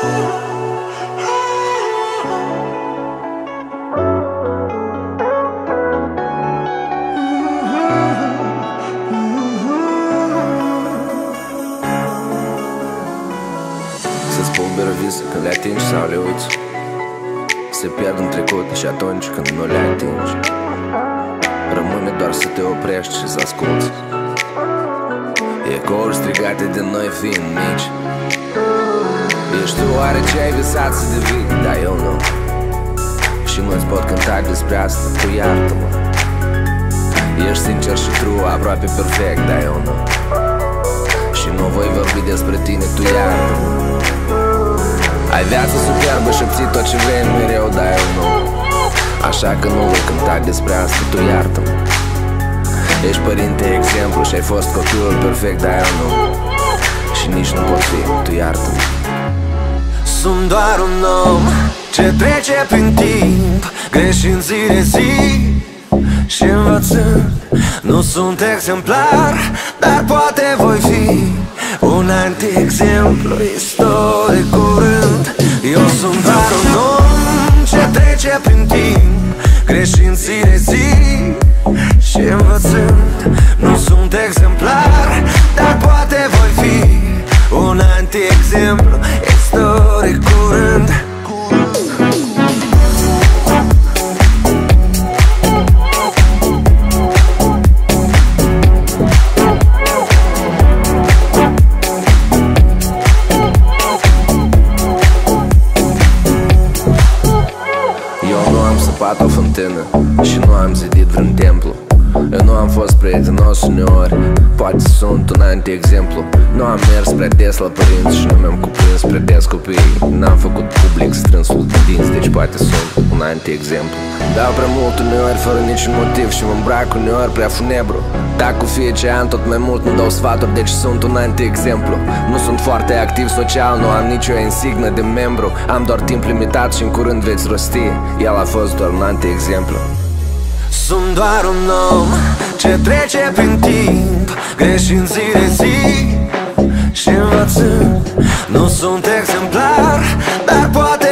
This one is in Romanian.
Să-ți spulberă vise când le atingi sau le uiți. Se pierd în trecut și atunci când nu le atingi, rămâne doar să te oprești și să asculți ecouri strigate de noi fiind mici. Ești tu oare ce ai visat să devii? Dar eu nu. Și mulți pot cânta despre asta, tu iartă-mă. Ești sincer și true, aproape perfect, dar eu nu. Și nu voi vorbi despre tine, tu iartă-mă. Ai viață superbă și obții tot ce vrei mereu, dar eu nu. Așa că nu voi cânta despre asta, tu iartă-mă. Ești părinte exemplu și ai fost copilul perfect, dar eu nu. Și nici nu pot fi, tu iartă-mă. Sunt doar un om ce trece prin timp, greșind zi de zi și învățând. Nu sunt exemplar, dar poate voi fi un anti-exemplu istoric curând. Eu sunt doar un om ce trece prin timp, greșind zi de zi și învățând. Nu sunt exemplar, dar poate voi fi un anti-exemplu istoric curând. Săpat o fântână și nu am zidit vreun templu. Eu nu am fost prietenos uneori, poate sunt un anti-exemplu. Nu am mers prea des la părinți și nu mi-am cuprins prea des copiii. N-am făcut public strânsul de dinți, deci poate sunt un anti-exemplu. Dau prea mult uneori fără niciun motiv și mă îmbrac uneori prea funebru. Tac cu fiecare an tot mai mult, nu dau sfaturi, deci sunt un anti-exemplu. Nu sunt foarte activ social, nu am nicio insignă de membru. Am doar timp limitat și în curând veți rosti. El a fost doar un anti-exemplu. Sunt doar un om ce trece prin timp, greșind zi de zi și învățând. Nu sunt exemplar, dar poate